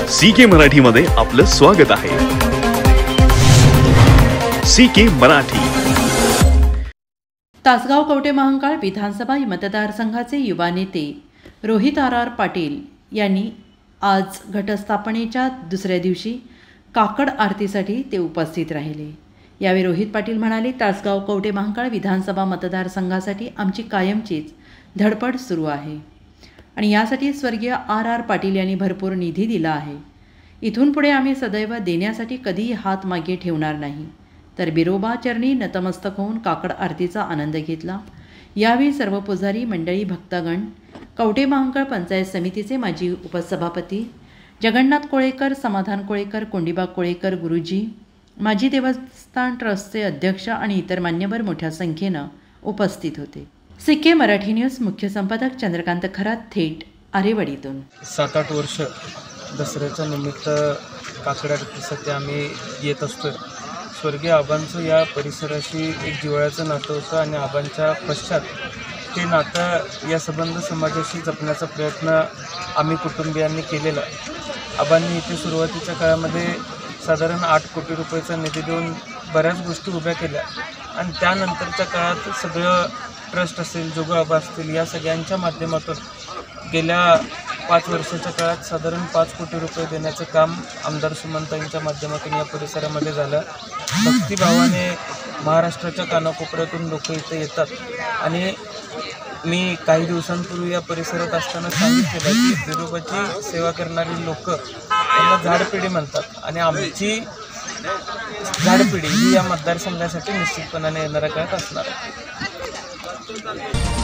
CK मराठीमध्ये आपलं स्वागत आहे। CK मराठी। तासगाव कवठे महांकाळ विधानसभा मतदारसंघाचे युवा नेते रोहित RR पाटील यांनी आज घटस्थापनेच्या दुसऱ्या दिवशी काकड आरतीसाठी ते उपस्थित राहिले। यावेळी रोहित पाटील म्हणाले, तासगाव कवठे महांकाळ विधानसभा मतदारसंघासाठी आमची कायमचीच धडपड सुरू आहे आणि यासाठी स्वर्गीय RR पाटील यांनी भरपूर निधी दिला आहे। इथून पुढे आम्ही सदैव देण्यासाठी कधीही हात मागे ठेवणार नाही। तर बिरोबा चरणी नतमस्तक होऊन काकड आरतीचा आनंद घेतला। यावेळी सर्व पुजारी मंडळी, भक्तगण, कवठे महांकाळ पंचायत समितीचे माजी उपसभापती जगन्नाथ कोळेकर, समाधान कोळेकर, कोंडीबा कोळेकर गुरुजी, माजी देवस्थान ट्रस्टचे अध्यक्ष आणि इतर मान्यवर मोठ्या संख्येनं उपस्थित होते। CK मराठी न्यूज मुख्य संपादक चंद्रकांत खरात, थेट आरेवाडीतून। 7-8 वर्ष दसऱ्याच्या निमित्त काकड आरतीसाठी आम्ही येत असतो। स्वर्गीय आबांचं या परिसराशी एक जिव्हाळ्याचं नातं होतं आणि आबांच्या पश्चात ते नातं या संबंध समाजाशी जपण्याचा प्रयत्न आम्ही कुटुंबियांनी केलेला। आबांनी इथे सुरुवातीच्या काळामध्ये साधारण 8 कोटी रुपयाचा निधी देऊन बऱ्याच गोष्टी उभ्या केल्या आणि त्यानंतरच्या काळात सगळं ट्रस्ट असेल, जोगो आबा असतील, या सगळ्यांच्या माध्यमातून गेल्या 5 वर्षाच्या काळात साधारण 5 कोटी रुपये देण्याचं काम आमदार सुमनताईंच्या माध्यमातून या परिसरामध्ये झालं। भक्तिभावाने महाराष्ट्राच्या कानाकोपऱ्यातून लोक इथे येतात आणि मी काही दिवसांपूर्वी या परिसरात असताना सांगितलेलं की बिरोबाची सेवा करणारी लोक त्यांना झाडपिढी म्हणतात आणि आमची झाडपिढी ही या मतदारसंघासाठी निश्चितपणाने येणाऱ्या काळात असणार आहे।